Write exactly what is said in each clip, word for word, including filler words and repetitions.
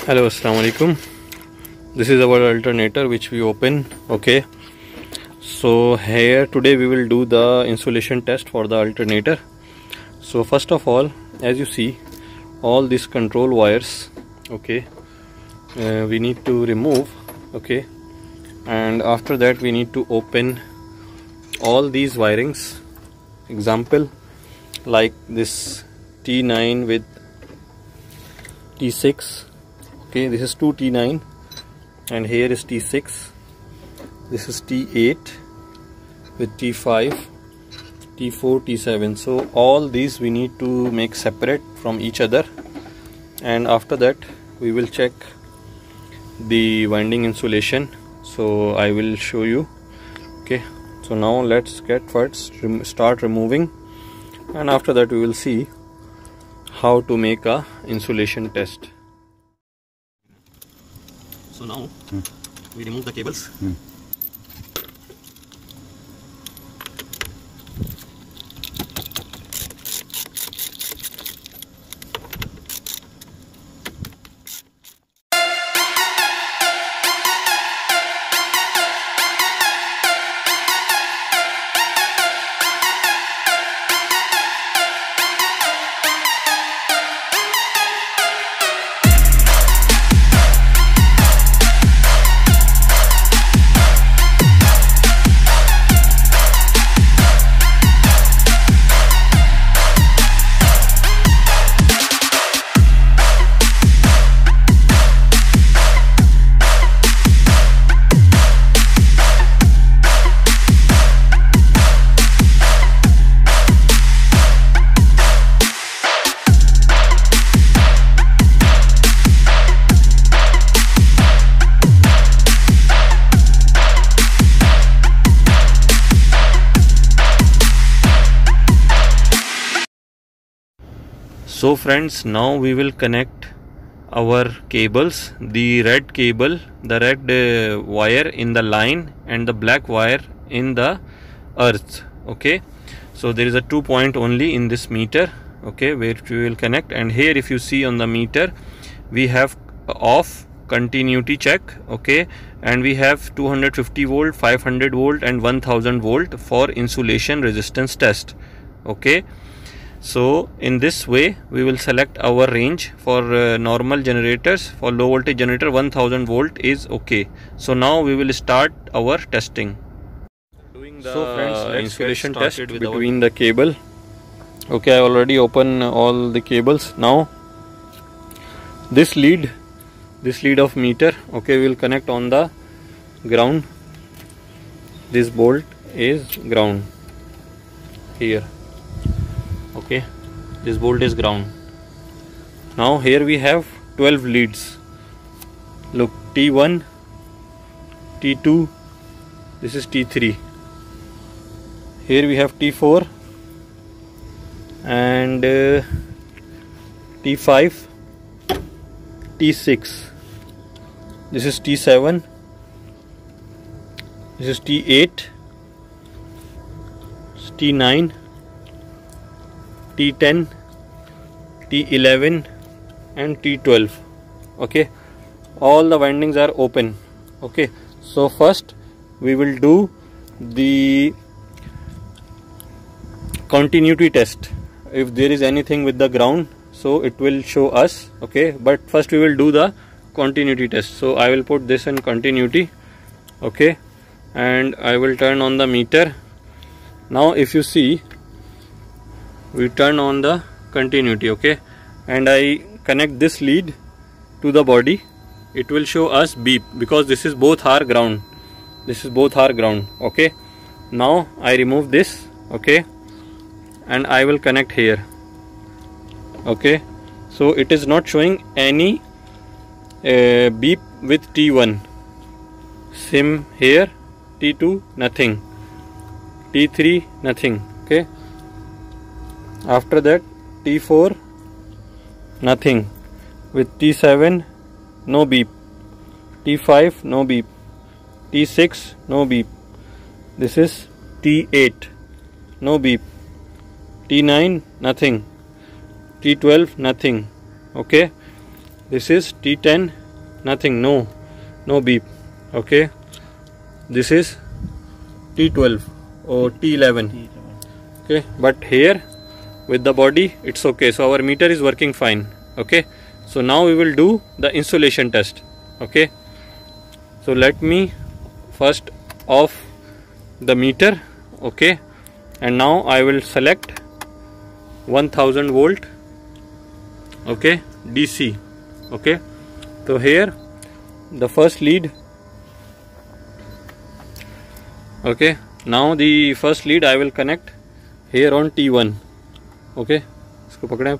Hello, assalamu alaikum. This is our alternator which we open. Okay, so here today we will do the insulation test for the alternator. So first of all, as you see, all these control wires, okay, uh, we need to remove. Okay, and after that we need to open all these wirings. Example like this T nine with T six. Okay, this is two T nine and here is T six. This is T eight with T five, T four, T seven. So all these we need to make separate from each other, and after that we will check the winding insulation. So I will show you. Okay, so now let's get first rem start removing, and after that we will see how to make a insulation test. So now hmm. we remove the cables. Hmm. So friends, now we will connect our cables, the red cable, the red uh, wire in the line and the black wire in the earth. Okay, so there is a two point only in this meter, okay, where we will connect. And here if you see on the meter we have off, continuity check, okay, and we have two hundred fifty volt, five hundred volt and one thousand volt for insulation resistance test. Okay, so in this way we will select our range. For uh, normal generators, for low voltage generator one thousand volt is okay. So now we will start our testing. Doing the so friends, insulation test between the cable. Okay, I already open all the cables. Now this lead, this lead of meter, okay, we will connect on the ground. This bolt is ground here. Okay, this bolt is ground. Now here we have twelve leads. Look, T one, T two, this is T three. Here we have T four and uh, T five, T six. This is T seven. This is T eight, T nine, T ten, T eleven and T twelve. Okay, all the windings are open. Okay, so first we will do the continuity test. If there is anything with the ground, so it will show us. Okay, but first we will do the continuity test. So I will put this in continuity. Okay, and I will turn on the meter. Now if you see, we turn on the continuity, okay, and I connect this lead to the body. It will show us beep because this is both are ground. This is both are ground. Okay, now I remove this, okay, and I will connect here. Okay, so it is not showing any uh, beep with T one. Sim here, T two nothing, T three nothing. Okay, after that T four nothing, with T seven no beep, T five no beep, T six no beep. This is T eight no beep, T nine nothing, T twelve nothing. Okay, this is T ten, nothing, no no beep. Okay, this is T twelve or T eleven. Okay, but here with the body it's okay, so our meter is working fine. Okay, so now we will do the insulation test. Okay, so let me first off the meter. Okay, and now I will select one thousand volt. Okay, D C. Okay, so here the first lead. Okay, now the first lead I will connect here on T one. Okay, इसको पकड़ें.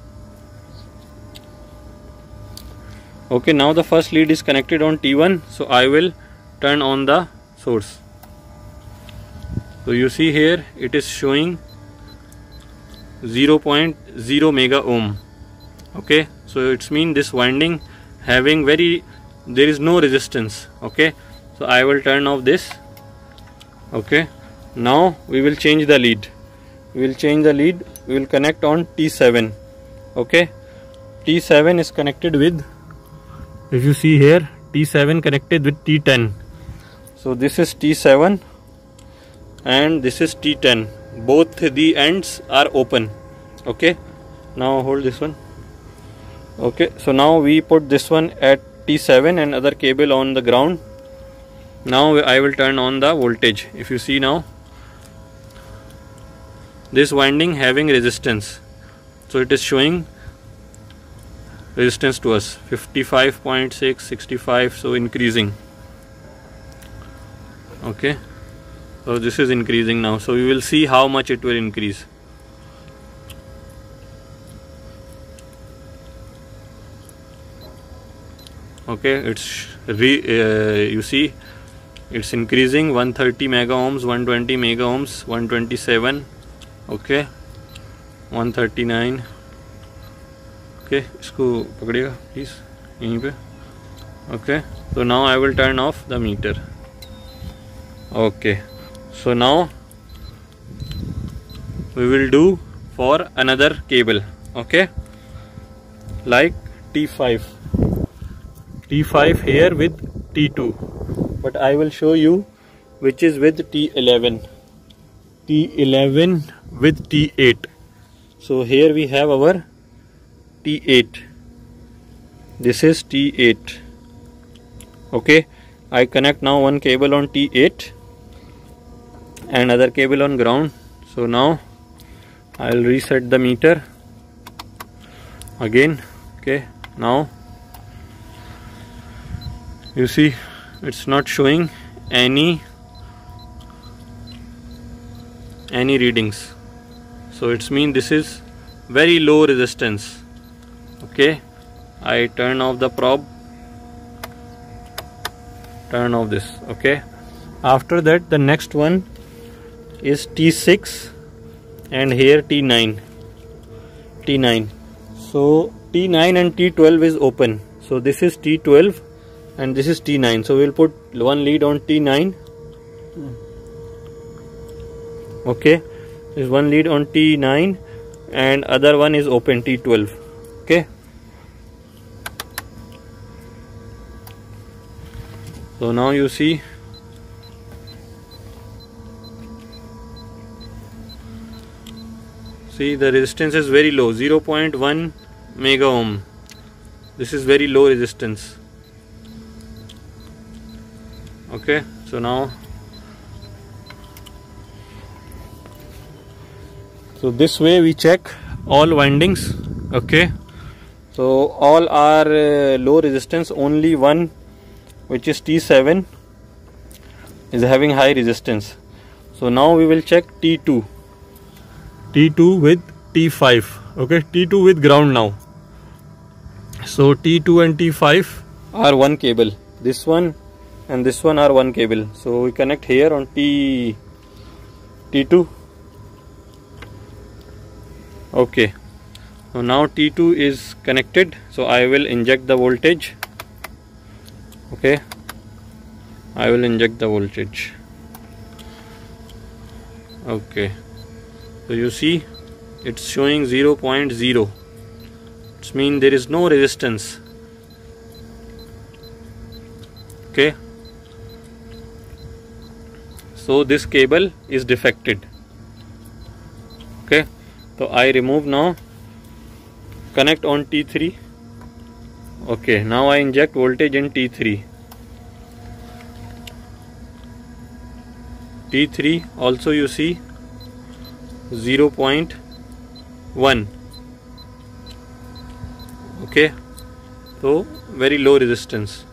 Okay, now the first lead is connected on T one, so I will turn on the source. So you see here it is showing zero point zero mega ohm. Okay, so it's mean this winding having very, there is no resistance. Okay, so I will turn off this. Okay, now we will change the lead. We will change the lead. We will connect on T seven. Okay, T seven is connected with, if you see here, T seven connected with T ten. So this is T seven and this is T ten. Both the ends are open. Okay, now hold this one. Okay, so now we put this one at T seven and other cable on the ground. Now I will turn on the voltage. If you see now, this winding having resistance, so it is showing resistance to us fifty-five point six, sixty-five, so increasing. Okay, so this is increasing now, so we will see how much it will increase. Okay, it's re, uh, you see it's increasing one thirty megohms, one twenty megohms, one twenty-seven. Okay, one thirty-nine. Okay, इसको पकड़िएगा please यहीं पे. Okay, so now I will turn off the meter. Okay, so now we will do for another cable. Okay, like T five. T five here with T two, but I will show you which is with T eleven. T eleven with T eight. So here we have our T eight. This is T eight. Okay, I connect now one cable on T eight and other cable on ground. So now I will reset the meter again. Okay, now you see it's not showing any any readings, so it's mean this is very low resistance. Okay, I turn off the probe, turn off this. Okay, after that the next one is T six and here T nine. T nine. So T nine and T twelve is open, so this is T twelve and this is T nine. So we will put one lead on T nine. Okay, this one lead on T nine and other one is open, T twelve. Okay, so now you see see the resistance is very low, zero point one megohm. This is very low resistance. Okay, so now so this way we check all windings. Okay, so all are uh, low resistance, only one which is T seven is having high resistance. So now we will check T two. T two with T five. Okay, T two with ground now. So T two and T five are one cable. This one and this one are one cable. So we connect here on T T2. Okay, so now T two is connected, so I will inject the voltage. Okay, I will inject the voltage. Okay, so you see it's showing zero point zero. It means there is no resistance. Okay, so this cable is defected. Okay, so I remove now, connect on T three. Okay, now I inject voltage in T three. T three also you see zero point one. Okay, so very low resistance.